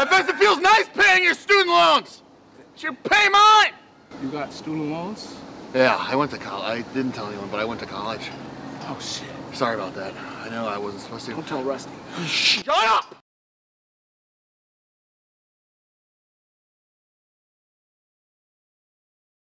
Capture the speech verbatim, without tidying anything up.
I bet it feels nice paying your student loans. You should pay mine. You got student loans? Yeah, I went to college. I didn't tell anyone, but I went to college. Oh, shit. Sorry about that. I know I wasn't supposed to. Don't tell Rusty. Shut up!